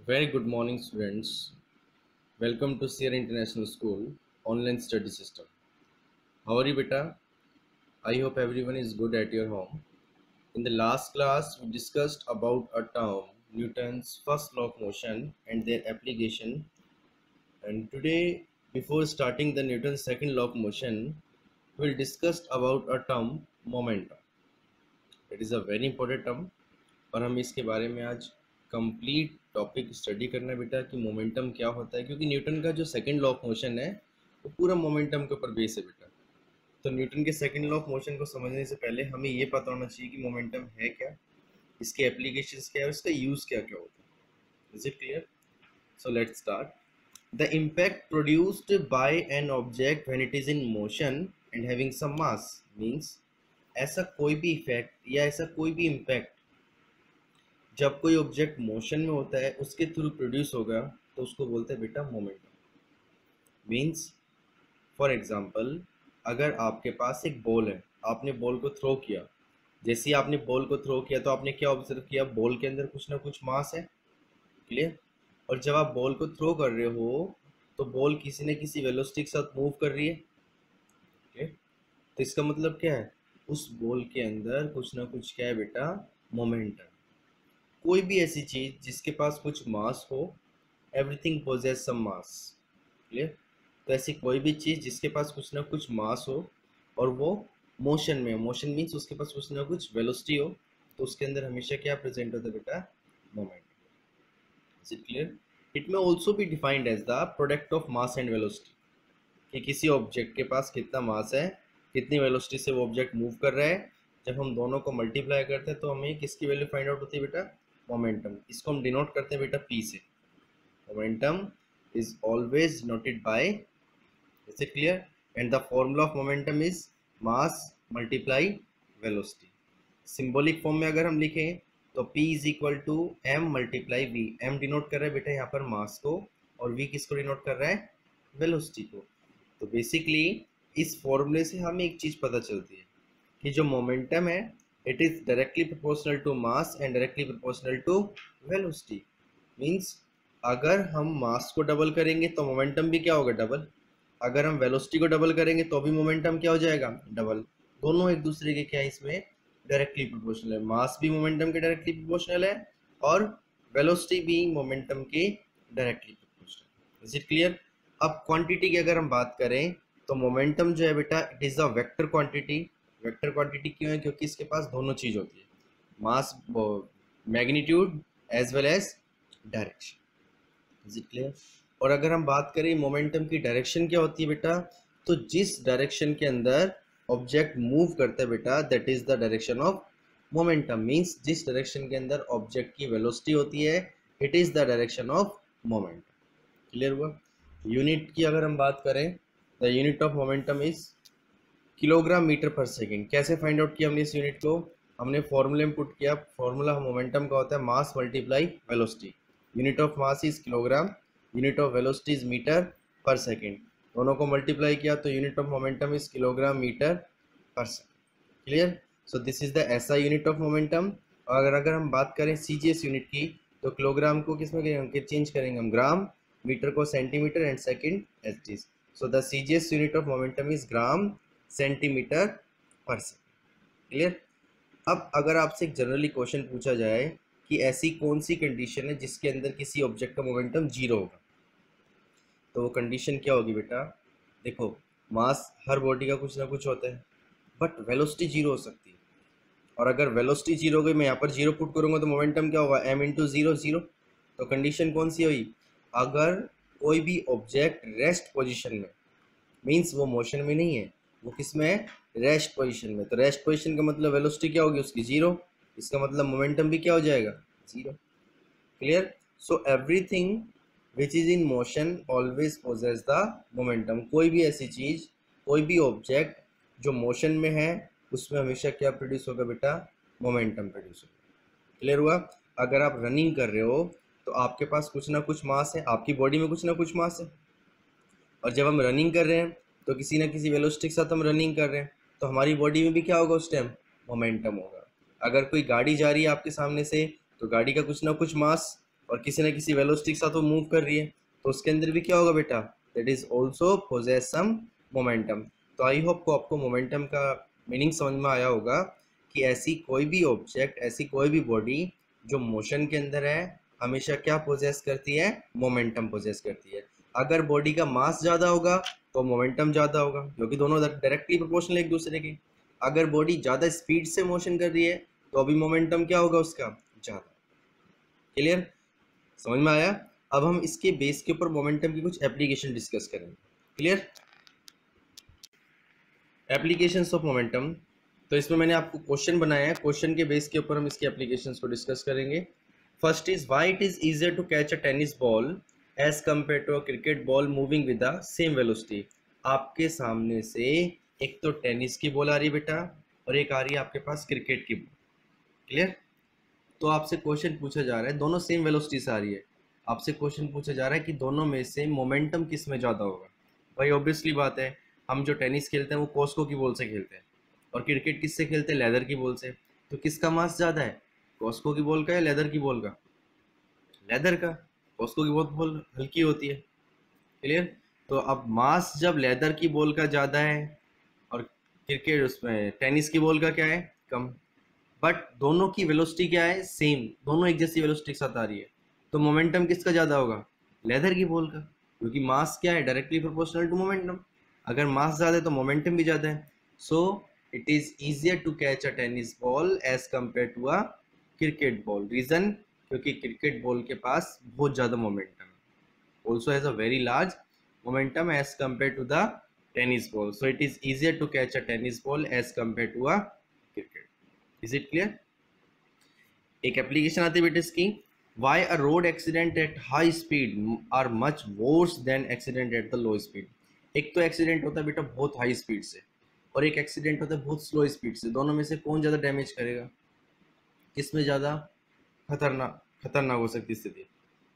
Very good morning, students. Welcome to Sierra International School online study system. How are you, beta? I hope everyone is good at your home. In the last class, we discussed about a term, Newton's first law of motion and their application. And today, before starting the Newton's second law of motion, we'll discuss about a term, momentum. It is a very important term और हम इसके बारे में आज complete topic study करना है बेटा कि मोमेंटम क्या होता है, क्योंकि न्यूटन का जो सेकंड लॉ ऑफ मोशन है वो पूरा मोमेंटम के ऊपर बेस है बेटा। तो न्यूटन के सेकंड लॉ ऑफ मोशन को समझने से पहले हमें ये पता होना चाहिए कि मोमेंटम है क्या, इसके एप्लीकेशंस क्या है और इसका यूज़ क्या क्या होता है। Is it clear? So let's start. The impact produced by an object when it is in motion and having some mass means ऐसा कोई भी इफेक्ट या ऐसा कोई भी इम्पैक्ट जब कोई ऑब्जेक्ट मोशन में होता है उसके थ्रू प्रोड्यूस होगा तो उसको बोलते हैं बेटा मोमेंटम। मींस फॉर एग्जांपल, अगर आपके पास एक बॉल है, आपने बॉल को थ्रो किया, जैसे ही आपने बॉल को थ्रो किया तो आपने क्या ऑब्जर्व किया, बॉल के अंदर कुछ ना कुछ मास है। क्लियर? और जब आप बॉल को थ्रो कर रहे हो तो बॉल किसी न किसी वेलोसिटी के साथ मूव कर रही है। क्लियर? तो इसका मतलब क्या है, उस बॉल के अंदर कुछ ना कुछ क्या है बेटा, मोमेंटम। कोई भी ऐसी चीज जिसके पास कुछ मास हो, everything possesses some mass. Clear? तो ऐसी कोई भी चीज जिसके पास कुछ ना कुछ मास हो और वो मोशन में, मोशन मीन्स उसके पास कुछ ना कुछ वेलोसिटी हो, तो उसके अंदर हमेशा क्या प्रेजेंट होता है बेटा, moment. Is it clear? It may also be defined as the product of mass and velocity, कि किसी ऑब्जेक्ट के पास कितना मास है, कितनी वेलोसिटी से वो ऑब्जेक्ट मूव कर रहा है। जब हम दोनों को मल्टीप्लाई करते हैं तो हमें किसकी वैल्यू फाइंड आउट होती है बेटा, मोमेंटम। इसको हम डिनोट करते हैं बेटा पी से। Momentum is always denoted by, is it clear? And the formula of momentum is mass multiply velocity. Symbolic form में अगर हम लिखें तो P is equal to m multiply v. M denote कर रहा है बेटा यहाँ पर मास को और वी किसको डिनोट कर रहा है, वेलोसिटी को। तो बेसिकली इस फॉर्मूले से हमें एक चीज पता चलती है कि जो मोमेंटम है it is directly proportional to mass and directly proportional to velocity. Means अगर हम मास को डबल करेंगे तो मोमेंटम भी क्या होगा, डबल। अगर हम वेलोसिटी को डबल करेंगे तो भी मोमेंटम क्या हो जाएगा, डबल। दोनों एक दूसरे के क्या है, इसमें डायरेक्टली प्रोपोर्शनल है। मास भी मोमेंटम के डायरेक्टली प्रोपोर्शनल है और वेलोसिटी भी मोमेंटम के directly proportional. Is it clear? अब क्वांटिटी की अगर हम बात करें तो मोमेंटम जो है बेटा it is a vector quantity. Vector quantity क्यों है, क्योंकि इसके पास दोनों चीज होती है, mass, magnitude as well as direction. Is it clear? और अगर हम बात करें मोमेंटम की डायरेक्शन क्या होती है बेटा, तो जिस डायरेक्शन के अंदर ऑब्जेक्ट मूव करता है बेटा that is the direction of momentum. Means जिस डायरेक्शन के अंदर ऑब्जेक्ट की वेलोसिटी होती है it is the direction of momentum. Clear हुआ? यूनिट की अगर हम बात करें, the unit of momentum is kilogram metre per second. कैसे फाइंड आउट किया हमने इस यूनिट को, हमने फॉर्मूले में पुट किया। फॉर्मूला मोमेंटम का होता है mass multiply velocity. Unit of mass is kilogram, unit of velocity is metre per second. दोनों को मल्टीप्लाई किया तो unit of momentum is kilogram metre per second. Clear? So this is the SI unit of momentum. और अगर हम बात करें CGS unit की तो किलोग्राम को किस में चेंज करेंगे हम, ग्राम, मीटर को सेंटीमीटर एंड सेकेंड एचजी। So the CGS unit of momentum is gram centimetre per second. Clear? अब अगर आपसे एक जनरली क्वेश्चन पूछा जाए कि ऐसी कौन सी कंडीशन है जिसके अंदर किसी ऑब्जेक्ट का मोमेंटम जीरो होगा, तो वो कंडीशन क्या होगी बेटा, देखो मास हर बॉडी का कुछ ना कुछ होता है बट वेलोसिटी जीरो हो सकती है। और अगर वेलोसिटी जीरो हो गई, मैं यहाँ पर जीरो पुट करूंगा तो मोमेंटम क्या होगा, एम इंटू जीरो जीरो। तो कंडीशन कौन सी हुई, अगर कोई भी ऑब्जेक्ट रेस्ट पोजिशन में, मीन्स वो मोशन में नहीं है, वो किस में है, रेस्ट पोजीशन में। तो रेस्ट पोजीशन का मतलब वेलोसिटी क्या होगी उसकी, जीरो। इसका मतलब मोमेंटम भी क्या हो जाएगा, zero. Clear? So everything which is in motion always possesses the momentum. कोई भी ऐसी चीज, कोई भी ऑब्जेक्ट जो मोशन में है उसमें हमेशा क्या प्रोड्यूस होगा बेटा, मोमेंटम प्रोड्यूस होगा। क्लियर हुआ? अगर आप रनिंग कर रहे हो तो आपके पास कुछ ना कुछ मास है, आपकी बॉडी में कुछ ना कुछ मास है, और जब हम रनिंग कर रहे हैं तो किसी ना किसी वेलोसिटी के साथ हम रनिंग कर रहे हैं, तो हमारी बॉडी में भी क्या होगा उस टाइम, मोमेंटम होगा। अगर कोई गाड़ी जा रही है आपके सामने से तो गाड़ी का कुछ ना कुछ मास और किसी न किसी वेलोसिटी के साथ वो मूव कर रही है, तो उसके अंदर भी क्या होगा बेटा, that is also possesses some momentum. तो आई होप को आपको मोमेंटम का मीनिंग समझ में आया होगा कि ऐसी कोई भी ऑब्जेक्ट, ऐसी कोई भी बॉडी जो मोशन के अंदर है हमेशा क्या पोजेस करती है, मोमेंटम पोजेस करती है। अगर बॉडी का मास ज़्यादा होगा तो मोमेंटम ज़्यादा होगा, क्योंकि दोनों डायरेक्टली प्रोपोर्शनल एक दूसरे के। अगर बॉडी ज़्यादा स्पीड से मोशन कर रही है तो अभी मोमेंटम क्या होगा उसका, ज़्यादा। क्लियर, समझ में आया। अब हम इसके बेस के ऊपर मोमेंटम की कुछ एप्लीकेशन डिस्कस करेंगे। Clear, applications of momentum. तो इसमें मैंने आपको क्वेश्चन बनाया है, क्वेश्चन के बेस के ऊपर हम इसकी एप्लीकेशंस को डिस्कस करेंगे। First is why it is easier to catch a tennis ball as compare to a cricket ball moving with the same velocity. आपके सामने से एक तो टेनिस की बॉल आ रही है बेटा, और एक आ रही है आपके पास क्रिकेट की बॉल। क्लियर, तो आपसे क्वेश्चन पूछा जा रहा है, दोनों सेम वेलोसिटी से आ रही है, आपसे क्वेश्चन पूछा जा रहा है कि दोनों में से मोमेंटम किस में ज़्यादा होगा। भाई ऑब्वियसली बात है, हम जो टेनिस खेलते हैं वो कॉस्को की बॉल से खेलते हैं, और क्रिकेट किससे खेलते हैं, लेदर की बॉल से। तो किसका मास ज़्यादा है, कॉस्को की बॉल का या लेदर की बॉल का, लेदर का। कॉस्को की बॉल हल्की होती है। क्लियर, तो अब मास जब लेदर की बॉल का ज़्यादा है और क्रिकेट उसमें टेनिस की बॉल का क्या है, कम, बट दोनों की वेलोसिटी क्या है, सेम, दोनों एक जैसी वेलोसिटी के साथ आ रही है, तो मोमेंटम किसका ज़्यादा होगा, लेदर की बॉल का, क्योंकि मास क्या है, डायरेक्टली प्रोपोर्शनल टू मोमेंटम। अगर मास ज़्यादा है तो मोमेंटम भी ज़्यादा है। So it is easier to catch a tennis ball as compare to a cricket ball. Reason, क्योंकि क्रिकेट बॉल के पास बहुत ज़्यादा मोमेंटम है, also has a very large momentum as compared to the tennis ball. So it is easier to catch a tennis ball as compared to a cricket. Is it clear? एक application आती है बेटे इसकी, why a road accident at high speed are much worse than accident at the low speed। एक तो accident होता है बेटा बहुत हाई स्पीड से, और एक एक्सीडेंट होता है बहुत स्लो स्पीड से। दोनों में से कौन ज़्यादा डैमेज करेगा, किसमें ज़्यादा खतरनाक हो सकती स्थिति,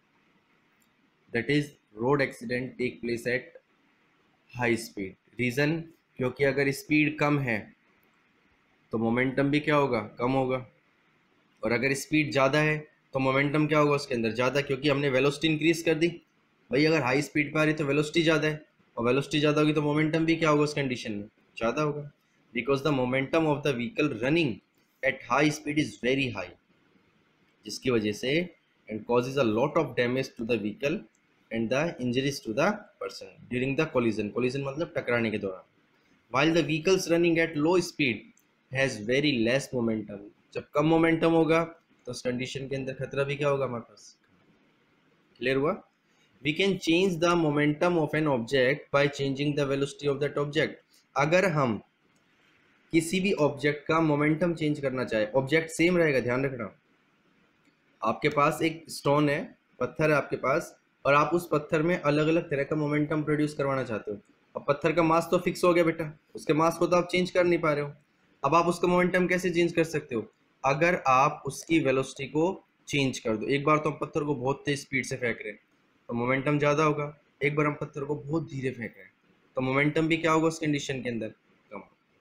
that is road accident take place at high speed. Reason, क्योंकि अगर स्पीड कम है तो मोमेंटम भी क्या होगा, कम होगा, और अगर स्पीड ज़्यादा है तो मोमेंटम क्या होगा उसके अंदर, ज़्यादा, क्योंकि हमने वेलोसिटी इंक्रीज कर दी। भाई अगर हाई स्पीड पर आ रही तो वेलोसिटी ज़्यादा है, और वेलोसिटी ज़्यादा होगी तो मोमेंटम भी क्या होगा उस कंडीशन में, ज़्यादा होगा। Because the momentum of the vehicle running at high speed is very high, जिसकी वजह से and causes a lot of damage to the vehicle and the injuries to the person during the collision. Collision मतलब टकराने के दौरान। while the vehicles running at low speed has very less momentum। जब कम momentum होगा तो उस condition के अंदर खतरा भी क्या होगा हमारे पास। क्लियर हुआ। we can change the momentum of an object by changing the velocity of that object। अगर हम किसी भी ऑब्जेक्ट का मोमेंटम चेंज करना चाहे, ऑब्जेक्ट सेम रहेगा, ध्यान रखना। आपके पास एक स्टोन है, पत्थर है आपके पास, और आप उस पत्थर में अलग अलग तरह का मोमेंटम प्रोड्यूस करवाना चाहते हो। अब पत्थर का मास तो फिक्स हो गया बेटा, उसके मास को तो आप चेंज कर नहीं पा रहे हो। अब आप उसका मोमेंटम कैसे चेंज कर सकते हो, अगर आप उसकी वेलोसिटी को चेंज कर दो। एक बार तो हम पत्थर को बहुत तेज स्पीड से फेंक रहे हैं तो मोमेंटम ज़्यादा होगा, एक बार हम पत्थर को बहुत धीरे फेंक रहे हैं तो मोमेंटम भी क्या होगा उस कंडीशन के अंदर, कम।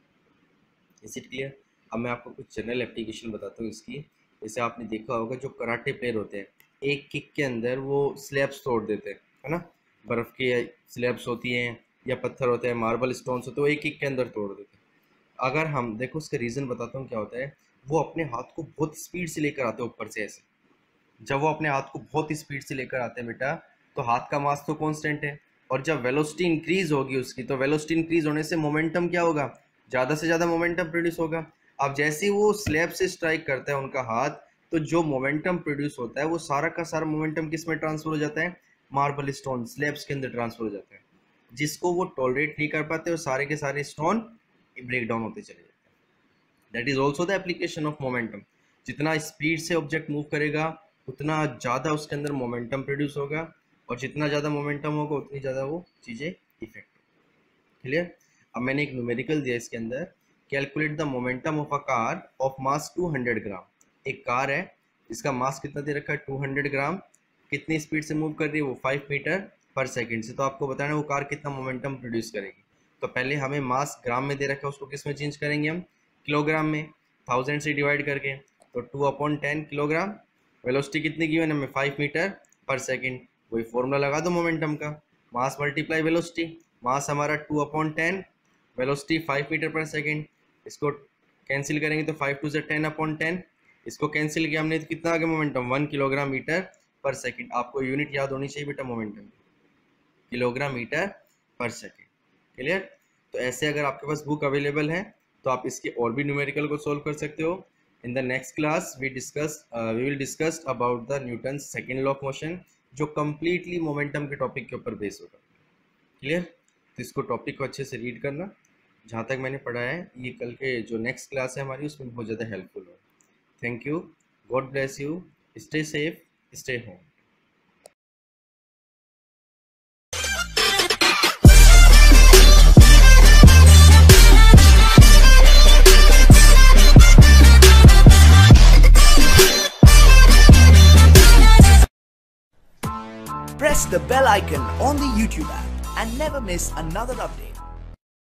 Is it clear. अब मैं आपको कुछ जनरल एप्लीकेशन बताता हूँ इसकी। जैसे आपने देखा होगा जो कराटे प्लेयर होते हैं, एक किक के अंदर वो स्लैब्स तोड़ देते हैं, है ना, बर्फ़ की स्लैब्स होती हैं या पत्थर होते हैं, मार्बल स्टोन्स होते हैं, वो एक किक के अंदर तोड़ देते हैं। अगर हम देखो उसका रीज़न बताता हूँ क्या होता है, वो अपने हाथ को बहुत स्पीड से लेकर आते हैं ऊपर से ऐसे। जब वो अपने हाथ को बहुत स्पीड से लेकर आते हैं बेटा, तो हाथ का मास तो कांस्टेंट है, और जब वेलोसिटी इंक्रीज होगी उसकी, तो वेलोसिटी इंक्रीज होने से मोमेंटम क्या होगा, ज़्यादा से ज़्यादा मोमेंटम प्रोड्यूस होगा। अब जैसे ही वो स्लैब से स्ट्राइक करता है उनका हाथ, तो जो मोमेंटम प्रोड्यूस होता है वो सारा का सारा मोमेंटम किस में ट्रांसफर हो जाता है, मार्बल स्टोन स्लैब्स के अंदर ट्रांसफर हो जाता है, जिसको वो टॉलरेट नहीं कर पाते और सारे के सारे स्टोन ब्रेक डाउन होते चले जाते हैं। That is also the application of momentum. जितना स्पीड से ऑब्जेक्ट मूव करेगा उतना ज़्यादा उसके अंदर मोमेंटम प्रोड्यूस होगा, और जितना ज़्यादा मोमेंटम होगा उतनी ज़्यादा वो चीज़ें इफेक्ट होगी। क्लियर। अब मैंने एक न्यूमेरिकल दिया इसके अंदर, calculate the momentum of a car of mass 200 gram. एक कार है जिसका मास कितना दे रखा है, 200 ग्राम, कितनी स्पीड से मूव कर रही है वो 5 मीटर पर सेकेंड से। तो आपको बताना है वो कार कितना मोमेंटम प्रोड्यूस करेगी। तो पहले हमें मास ग्राम में दे रखा है, उसको किस में चेंज करेंगे हम, किलोग्राम में, 1000 से डिवाइड करके, तो 2/10 किलोग्राम वेलोसिटी कितनी गिवन है हमें 5 मीटर पर सेकेंड, वही फॉर्मूला लगा दो मोमेंटम का, मास मल्टीप्लाई वेलोसिटी, मास हमारा 2/10, वेलोसिटी 5 मीटर पर सेकेंड, इसको कैंसिल करेंगे तो 5 2 से 10/10, इसको कैंसिल किया हमने तो कितना आ गया momentum 1 kilogram metre per second. आपको यूनिट याद होनी चाहिए बेटा momentum, kilogram metre per second. Clear? तो ऐसे अगर आपके पास बुक अवेलेबल है तो आप इसके और भी न्यूमेरिकल को सोल्व कर सकते हो। In the next class we will discuss about the Newton second law of motion, जो कम्प्लीटली मोमेंटम के टॉपिक के ऊपर बेस होगा। क्लियर? तो इसको टॉपिक को अच्छे से रीड करना, जहाँ तक मैंने पढ़ा है ये कल के जो नेक्स्ट क्लास है हमारी उसमें बहुत ज़्यादा हेल्पफुल हो। Thank you, God bless you, stay safe, stay home. Press the bell icon on the YouTube app and never miss another update.